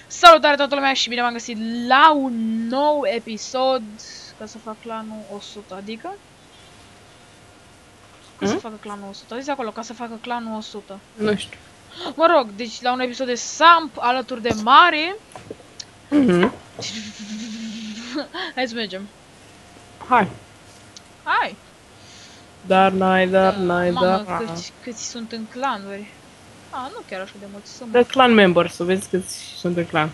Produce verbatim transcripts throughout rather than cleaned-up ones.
Salutare toată lumea și bine v-am găsit la un nou episod. Ca să fac clanul o sută, adică? Ca mm? să facă clanul o sută, zice acolo, ca să facă clanul o sută. Nu știu. Mă rog, deci la un episod de Samp alături de Mare. Mhm. Hai să mergem. Hai. Hai. Dar n-ai, dar n-ai, Mamă, dar... câți, câți sunt în clanuri. A, nu chiar așa de mulți sunt. The clan members, să vezi câți sunt în clan.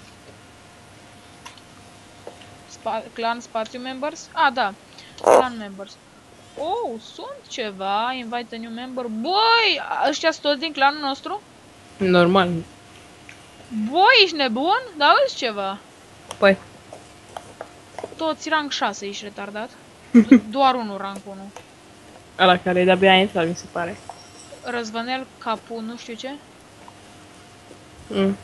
Spa clan spațiu members? A, da. Clan members. Oh, sunt ceva. Invite a new member. Băi, ăștia sunt toți din clanul nostru? Normal. Băi, ești nebun? Da, auzi ceva. Păi. Toți rank șase, ești retardat. Doar unul rank unu. Ăla care e de-abia a intrat, mi se pare. Răzvănel, Capu, nu știu ce. Mm.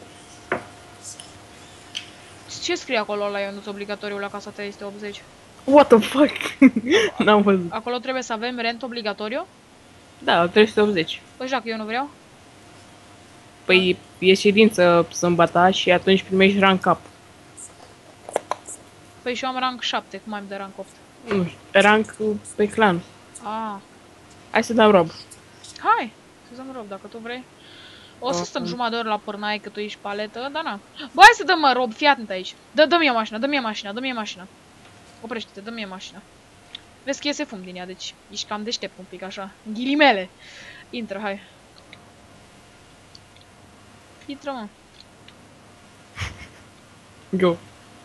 Ce scrie acolo la Ionuț obligatoriu la casa trei sute optzeci? What the fuck? N-am văzut. Acolo trebuie să avem rent obligatoriu? Da, trei sute optzeci. Păi dacă eu nu vreau? Păi e ședință sâmbătă și atunci primești rank cap. Păi și eu am rank șapte, cum am de rank opt? Nu știu, rank pe clan. Ah. Hai să dăm rob. Hai, să dăm rob dacă tu vrei. O să Oh, stăm oh. jumătate de oră la pârnaie că tu ești paletă, dar na. Bă, hai să dăm mă, rob, fii atent aici. Dă, dă-mi mașina, dă-mi mașina, dă-mi mașina. Oprește-te, dă-mi mașina. Vezi că iese fum din ea, deci ești cam deștept un pic așa. Ghilimele. Intră, hai. Intră, mă. Go.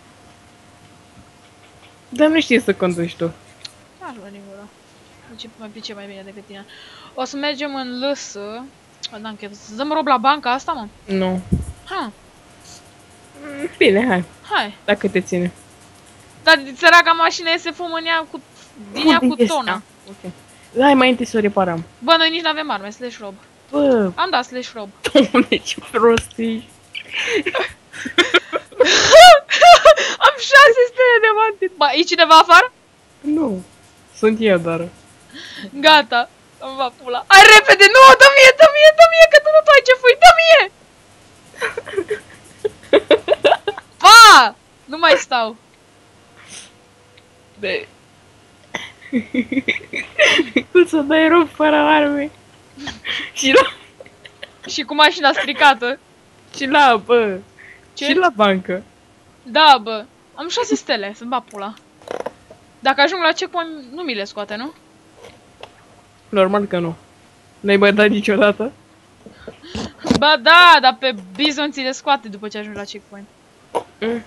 Dar nu știi să conduci tu. Aș veni gura. Deci mai pice mai bine decât tine. O să mergem în lăsă. N-am chef. Să dăm rob la banca asta, mă? Nu. Ha. Bine, hai. Hai. Dacă te ține. Dar săraca mașină iese fum în ea cu... din ea cu tona. Ok. Hai mai întâi să o reparăm. Bă, noi nici n-avem arme, slash rob. Bă, Am dat slash rob. Doamne, ce prost ești. Am șase stele de mantit. Ba, e cineva afară? Nu. Sunt eu doar. Gata. Îmi va pula. Hai repede, nu, dă mie, dă mie, dă mie, că tu nu tu ai ce fui, dă mie! Pa! Nu mai stau. De... Cum să dai rob fără arme? Și la... Și cu mașina stricată. Și la, bă. Ce? Și la bancă. Da, bă. Am șase stele, să-mi bat pula. Dacă ajung la checkpoint, nu mi le scoate, nu? Normal că nu. N-ai mai dat niciodată? Ba da, dar pe Bizon ți le scoate după ce ajungi la checkpoint. Mm.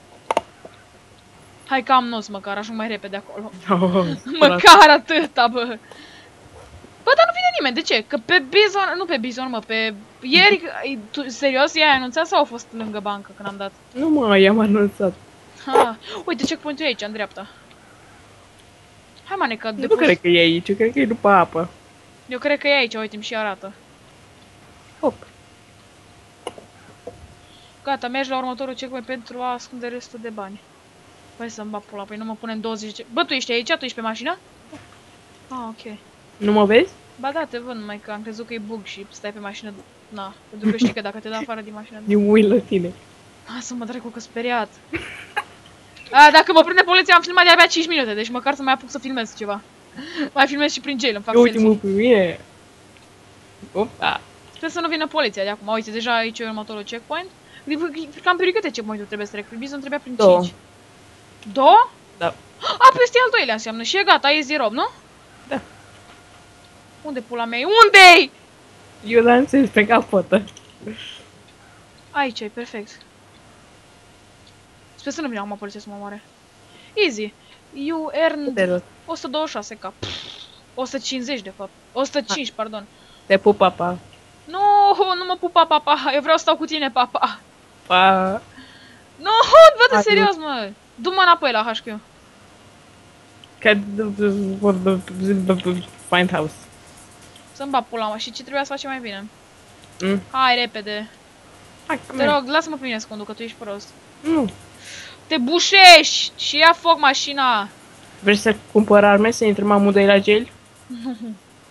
Hai că am nos măcar, ajung mai repede acolo. Oh, Măcar atâta, bă. Bă, dar nu vine nimeni, de ce? Că pe Bizon, nu pe Bizon, mă, pe... Ieri, tu, serios, i-ai anunțat sau au fost lângă bancă când am dat? Nu mă, i-am anunțat. Ha, uite, checkpoint-ul e aici, în dreapta. Hai, mane, că... Nu cred că e aici, eu cred că e după apă. Eu cred că e aici, uite-mi și arată. Hop. Gata, mergi la următorul checkpoint pentru a ascunde restul de bani. Păi să-mi bag pula, păi nu mă punem douăzeci... Bă, tu ești aici? Tu ești pe mașină? Ah, ok. Nu mă vezi? Ba da, te văd, numai că am crezut că e bug și stai pe mașină. Na, pentru că știi că dacă te dă afară din mașină... Din uit la tine. Lasă mă, dracu, că speriat. A, dacă mă prinde poliția, am filmat de-abia cinci minute, deci măcar să mai apuc să filmez ceva. Mai filmez și prin jail, îmi fac selfie. Uite-mă pe mine. Opa. Trebuie să nu vină poliția de acum. Uite, deja aici e următorul checkpoint. Cam pe câte checkpoint-uri trebuie să trec? Bizon trebuia prin Două. cinci. Două? Da. A, păi ăsta e al doilea înseamnă și e gata, e zero, nu? Da. Unde pula mea e? Unde-i? Eu dansez pe capotă. Aici e, perfect. Sper să nu vină acum poliția să mă omoare. Easy. You earned o sută douăzeci și șase K. o sută cincizeci de fapt. o sută cinci, pardon. Te pup, papa. Nu, nu mă pupa, papa. Eu vreau să stau cu tine, papa. Pa. Nu, bă, serios, mă. Du-mă înapoi la H Q. Ca... Find house. Să-mi bag pula, mă. Și ce trebuia să facem mai bine? Mm. Hai, repede. Hai, Te rog, lasă-mă pe mine să conduc, că tu ești prost. Nu. Te bușești și ia foc mașina. Vrei să cumpăr arme, să intrăm amândoi la jail? Nu.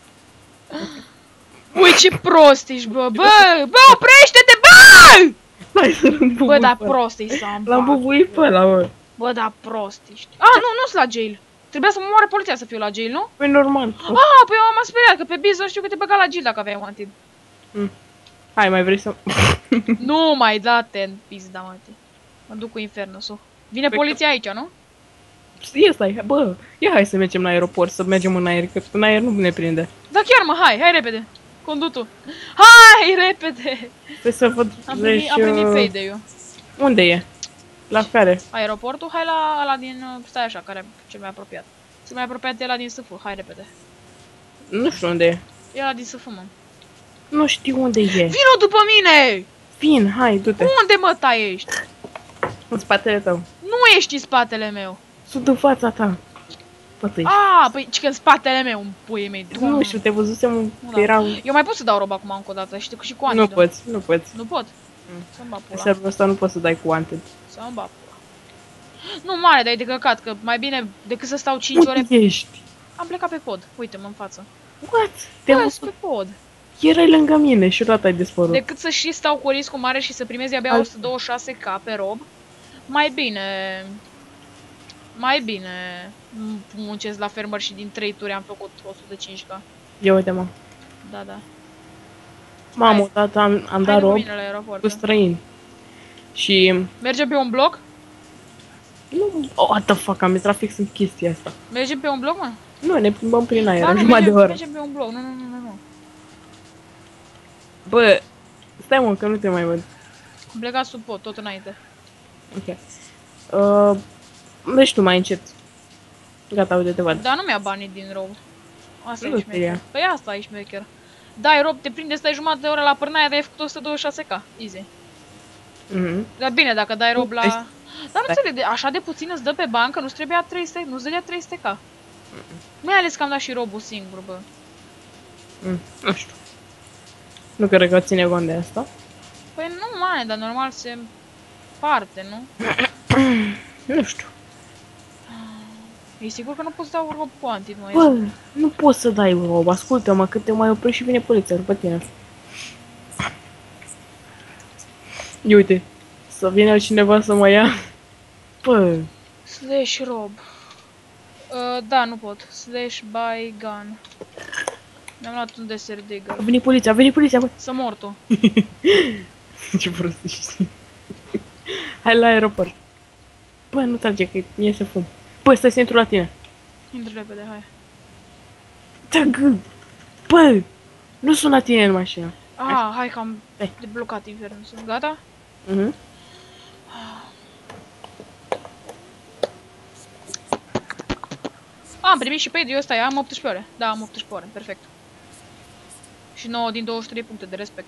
Ui, ce prost ești, bă, bă, bă, oprește-te, bă! Hai să-l îmbubuit. Bă, da prost e să am. L-am bubuit pe ăla, bă. Bă, da prost ești. Ah, nu, nu sunt la jail. Trebuia să mă moare poliția să fiu la jail, nu? Păi normal. Ah, păi eu m-am speriat că pe Bizon știu că te băga la jail dacă aveai wanted. Mm. Hai, mai vrei să... Nu mai da-te în pizda, mă. Mă duc cu infernusul. Vine Păi poliția aici, nu? Ia stai, bă, ia hai să mergem la aeroport, să mergem în aer, că în aer nu ne prinde. Da chiar mă, hai, hai repede. Condutul. Hai, repede. Trebuie să văd... Am primit, am primit uh, payday-ul. Unde e? La care? Aeroportul, hai la ăla din... uh, Stai așa, care e cel mai apropiat. Cel mai apropiat e ăla din S F, hai repede. Nu știu unde e. E ăla din S F, mă. Nu știu unde e. Vino după mine! Vin, hai, du-te. Unde mă tai ești? În spatele tău. Nu ești în spatele meu. Sunt în fața ta. Pătăi. Ah, păi ce că în spatele meu, în puii mei. Nu știu, te văzusem Nu, că da. erau... Eu mai pot să dau roba acum încă o dată, știi, și cu Nu wanted. poți, nu poți. Nu pot? Mm. Să-mi bag În pula. serverul ăsta nu poți să dai cu wanted. Să-mi bag pula. Nu mare, dar e de căcat, că mai bine decât să stau cinci ore... Unde ești? Am plecat pe pod, uite-mă în față. What? Te-am Bă, văzut. pe pod. Erai lângă mine și odată ai dispărut. Decât să și stau cu riscul mare și să primez abia Ai- o sută douăzeci și șase K pe rob, mai bine... Mai bine muncesc la fermer și din trei turi am făcut o sută cinci K. Ia uite-mă. Da, da. Mamă, Hai. odată am, am Hai dat după rob mine la aeroport. cu străini. Și... Mergem pe un bloc? Nu, oh, what the fuck, am intrat fix în chestia asta. Mergem pe un bloc, mă? Nu, ne plimbăm prin aer, Da, o nu, jumătate de mergem, oră. mergem pe un bloc. Nu, nu, nu, nu, nu. Bă, stai mă, că nu te mai văd. Am plecat sub pod, tot înainte. Ok. Uh, mergi tu mai încet. Gata, uite, te văd. Dar nu mi-a banii din rob. Asta Nu e te ia. șmecher. Păi asta e șmecher. Dai rob, te prinde, stai jumătate de oră la pârnaia, dar ai făcut o sută douăzeci și șase K. Easy. Mhm. Dar bine, dacă dai rob la... Ești- Dar nu Stai. înțeleg, de- așa de puțin îți dă pe bancă, nu-ți trebuia trei sute, nu-ți dădea trei sute K. Mai ales că am dat și robul singur, bă. Mm, nu știu. Nu cred că ține cont de asta. Păi nu mai, dar normal se parte, nu? Nu știu. E sigur că nu poți da rob quantit, mă. Bă, nu poți să dai rob, ascultă-mă, că te mai oprești și vine poliția după tine. Ia uite, să vină cineva să mă ia. Bă, Slash rob. Uh, da, nu pot. Slash buy gun. Mi-am luat un desert digger. a venit poliția, a venit poliția, bă. Să mor tu. Ce prost ești. Hai la aeroport. Bă, nu trage, că e să fum. Bă, stai să intru la tine. Intră repede, hai. Tăgă. Bă, nu sunt la tine în mașină. Ah, hai că am Hai. deblocat infernul. Sunt gata? Mhm. Ah, am primit și payday-ul ăsta, am optsprezece ore. Da, am optsprezece ore, perfect. Și nouă din douăzeci și trei puncte de respect.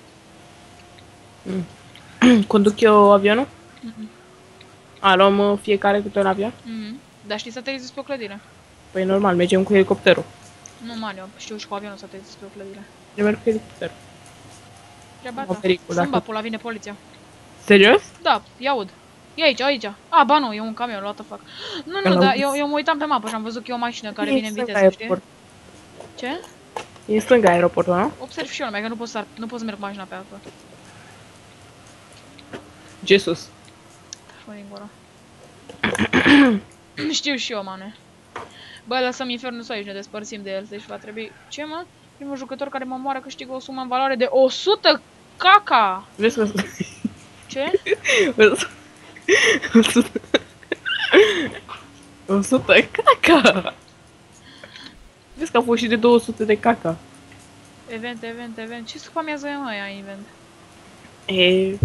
Conduc eu avionul? Mhm. A, luăm uh, fiecare câte un avion? Mhm. Dar știi să aterizezi pe o clădire? Păi normal, mergem cu helicopterul. Nu, man, eu știu și cu avionul să aterizezi pe o clădire. Eu merg cu helicopterul. Treaba Mă ta. pericul, Să-mi dacă- bag pula, vine poliția. Serios? Da, ia aud. E aici, aici. Ah, ba nu, e un camion, what the fuck. Nu, Că nu, dar l-auzi. eu, eu mă uitam pe mapă și am văzut că e o mașină care E vine în stânga viteză, știi? aeroport. Ce? E în stânga aeroportul, nu? Observ și eu, numai că nu pot să, ar- nu pot să merg cu mașina pe apă. Jesus. Mă din gură. Știu și eu, mane. Bă, lăsăm infernul să aici, ne despărțim de el, deci va trebui... Ce, mă? Primul jucător care mă moară câștigă o sumă în valoare de o sută caca! Vezi că... Ce? o sută... o sută caca! Vezi că a fost și de două sute de caca. Event, event, event. Ce spamează e, mă, aia event? E...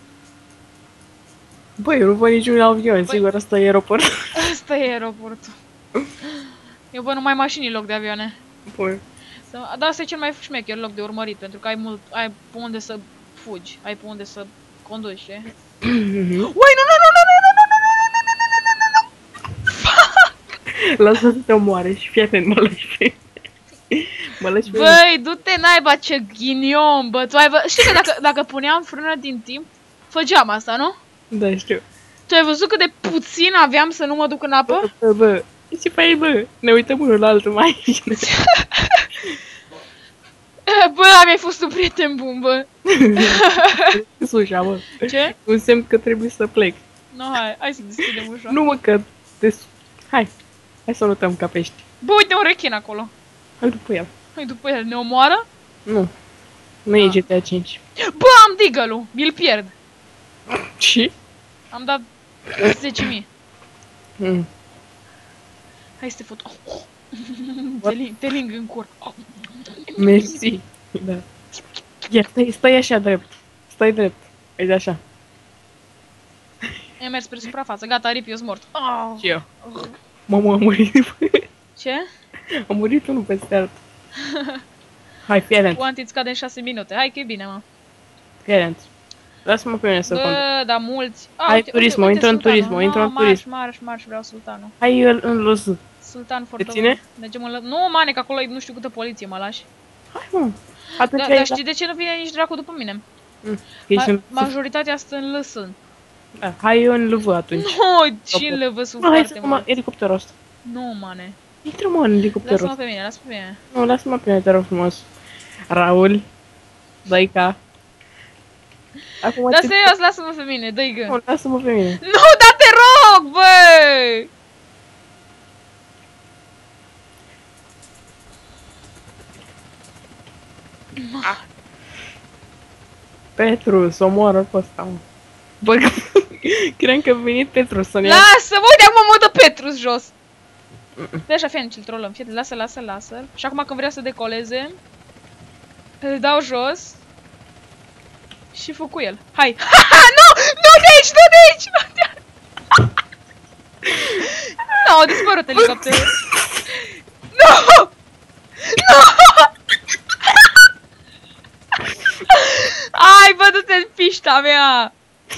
Băi, eu nu văd niciun avion, sigur, asta e aeroport. Asta e aeroportul. Eu văd numai mașini în loc de avioane. Băi. Să- Da, asta e cel mai șmecher loc de urmărit, pentru că ai mult, ai pe unde să fugi, ai pe unde să conduci, știi? Uai, nu, nu, nu, nu, nu, nu, nu, nu, nu, nu, nu, nu, nu, nu, nu. Lasă să te omoare și fii atent, mă lași pe... Mă lași pe... Băi, du-te naiba, ce ghinion, bă, tu ai vă... Știi că dacă, dacă puneam frână din timp, făceam asta, nu? Da, știu. Tu ai văzut cât de puțin aveam să nu mă duc în apă? Bă, bă, ce faci, bă? Ne uităm unul la altul mai bine. Bă, mi-ai fost un prieten bun, bă. Ușa, bă. Ce? Un semn că trebuie să plec. No, hai, hai să deschidem ușa. Nu mă, că... Te... Hai. Hai să o lătăm ca pești. Bă, uite un rechin acolo. Hai după el. Hai după el, ne omoară? Nu. Nu e G T A cinci. Bă, am Deagle-ul, mi-l pierd. Și? Am dat zece mii. Mm. Hai să te fut. Oh, oh. Te, ling, te ling în cur. Oh. Mersi. Da. Ia, stai, stai așa drept. Stai drept. Uite așa. I-am mers spre suprafață, gata, rip, eu sunt mort. Oh. Și eu. Mamă, am murit. Ce? Am murit unul peste altul. Hai, fii atent. Wanted scade în șase minute. Hai că e bine, mă. Fii atent. Lasă-mă pe mine să conduc. Bă, dar mulți. Ah, Hai, uite, turismo, uite, intră în sultanul. turismo, intră No, în turism. Marș, marș, marș, vreau sultanul. Hai el în los. Sultan Te foarte ține? Mergem în lă... Nu, mane, că acolo e nu știu câtă poliție, mă lași. Hai, mă. Atunci Da, ai dar știi de ce nu vine nici dracu după mine? Mm. Ma Ma majoritatea stă în lăsân. da, hai eu în L V atunci. Nu, și în lăvă sunt Nu, hai foarte să mă, mult. elicopterul ăsta. Nu, mane. Intră, mă, în elicopterul Lasă-mă ăsta. pe mine, lasă pe mine. Nu, lasă-mă pe mine, te rog frumos. Raul. Daica. Acum Dar te- serios, lasă-mă pe mine, dă-i gă. Nu, lasă-mă pe mine. Nu, dar te rog, băi! Petru, să omoară pe ăsta, mă. Bă, cream că a venit Petru să ne ia. Lasă-mă, uite, acum mă dă Petrus jos. Deci așa, fie ce-l trolăm, fie lasă, lasă, lasă. Și acum când vrea să decoleze, îl dau jos. Și fă cu el. Hai! Ha, nu! Nu de aici, nu de aici! Nu de aici! Nu, a dispărut elicopterul. Nu! Nu! Hai, bă, du-te în pișta mea!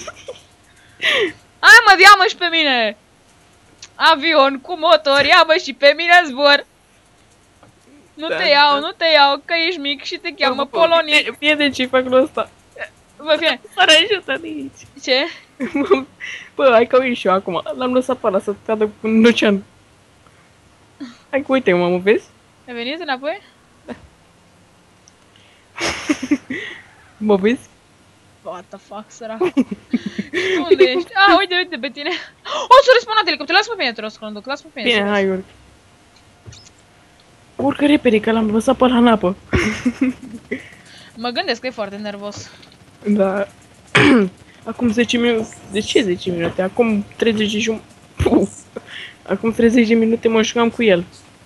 Hai, mă, ia-mă și pe mine! Avion cu motor, ia-mă și pe mine zbor! Nu Da, te iau, da. nu te iau, că ești mic și te cheamă Polonie. Fie de ce fac lui ăsta. Bă, fie, Sără ajută de aici. ce? Bă, hai că uit și eu acum. L-am lăsat pe ăla să cadă în ocean. Hai că uite, mă, mă vezi? Ai venit înapoi? Mă vezi? What the fuck, sărac. Unde ești? Ah, uite, uite pe tine. O, s-a respawnat elicopterul, lasă-mă pe mine, te rog să conduc, lasă-mă pe mine. Bine, serios. hai, urc. Urcă repede, că l-am lăsat pe ăla în apă. Mă gândesc că e foarte nervos. Da. Acum zece minute. De ce zece minute? Acum treizeci de jum... Puf. Acum treizeci de minute mă jucam cu el.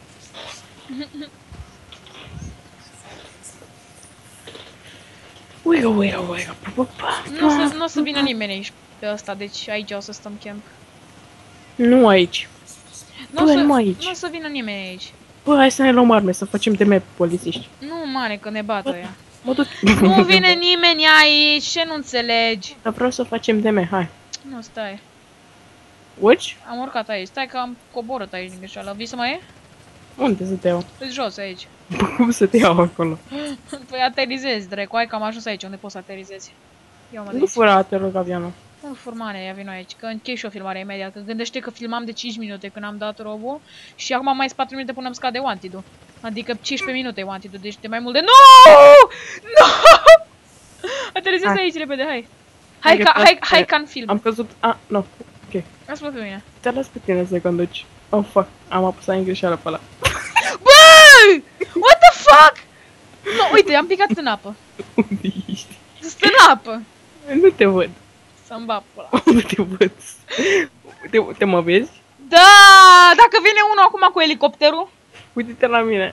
Uiga, uiga, uiga. Pa, pa, pa. Nu o să, n-o să vină nimeni aici pe ăsta, deci aici o să stăm camp. Nu aici. Nu o Bă, să, nu aici. nu o să vină nimeni aici. Bă, hai să ne luăm arme, să facem de map polițiști. Nu, mare, că ne bat ăia. Mă duc. Nu vine nimeni aici, ce nu înțelegi? Dar vreau să facem de map, hai. Nu, stai. Urci? Am urcat aici, stai că am coborât aici din greșeală. Vii să mai e? Unde să te iau? Îți jos aici. Bă, cum să te iau acolo? Păi aterizezi, dracu, hai că am ajuns aici unde poți să aterizezi. Ia-mă de Nu aici. fura, te rog, avionul. Nu furmane, ia vino aici, că închei și o filmare imediat. Că gândește că filmam de cinci minute când am dat robul și acum mai sunt patru minute până îmi scade wanted-ul. Adică cincisprezece minute e wanted-ul, deci de mai mult de... Nu! Nu! Aterizezi Hai. aici repede, hai. Hai Hai că ca, asta hai, e- hai ca în film. Am căzut... A, nu. Ok. Lasă-mă pe mine. Te las pe tine să conduci. Oh, fuck. Am apăsat în greșeală pe ăla. Băi! What the fuck? Nu, uite, am picat în apă. Unde ești? Sunt în apă. Nu te văd. Să-mi bap ăla. Nu te văd. Te, te mă vezi? Da! Dacă vine unul acum cu elicopterul. Uite-te la mine.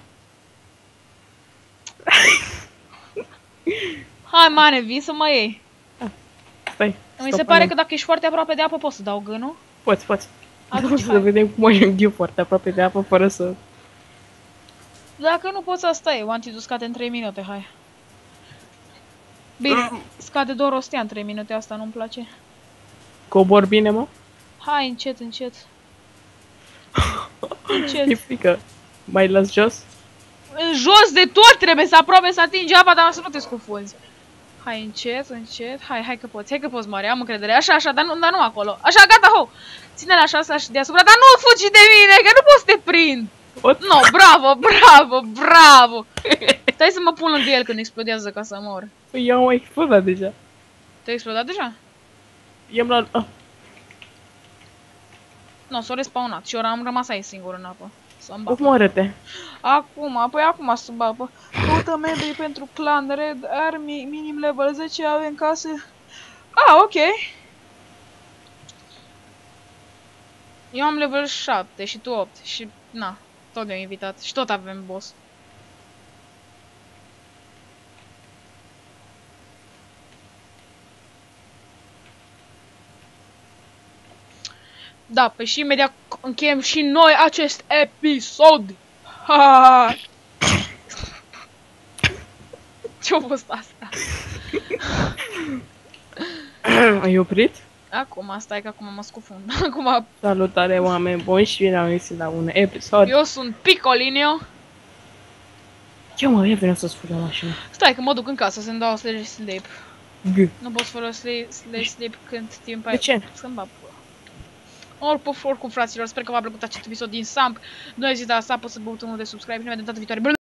Hai, mane, vii să mă iei. Stai. Mi se stop, pare am- că dacă ești foarte aproape de apă poți să dau gânul. Poți, poți. Atunci Să hai. vedem cum ajung eu foarte aproape de apă fără să... Dacă nu poți să stai, wanted-ul scade în trei minute, hai. Bine, scade doar o stea în trei minute, asta nu-mi place. Cobor bine, mă? Hai, încet, încet. E Încet. frică. Mai las jos? În jos de tot trebuie să aproape să atingi apa, dar să nu te scufunzi. Hai, încet, încet. Hai, hai că poți, hai că poți, Mare, am încredere. Așa, așa, dar nu, dar nu acolo. Așa, gata, ho! Ține-l așa, așa și deasupra, dar nu fugi de mine, că nu poți să te prind. What? No, bravo, bravo, bravo! Stai să mă pun lângă el când explodează ca să mor. Păi eu am explodat deja. Te-ai explodat deja? I-am luat... Ah. Nu, s-a respawnat și eu am rămas aici singur în apă. Să-mi bag. Omoară-te. Acum, apoi acum să babă. Căută membrii pentru clan Red Army, minim level zece, avem casă. Ah, ok. Eu am level șapte și tu opt și na, tot ne-au invitat și tot avem boss. Da, păi și imediat încheiem și noi acest episod. Ha! Ce-a fost asta? Ai oprit? Acum, stai că acum mă scufund. Acum, Salutare oameni buni și bine am venit la un episod. eu sunt Picolinio. Ce mă, eu vreau să-ți fură mașina. Stai că mă duc în casă să-mi dau slash sleep. G. Nu pot fără slash slash sleep când timp ai... De ce? Să-mi bag pula. Oricum, oricum, fraților, sper că v-a plăcut acest episod din Samp. Nu ezitați să apăsați butonul de subscribe și ne vedem data viitoare.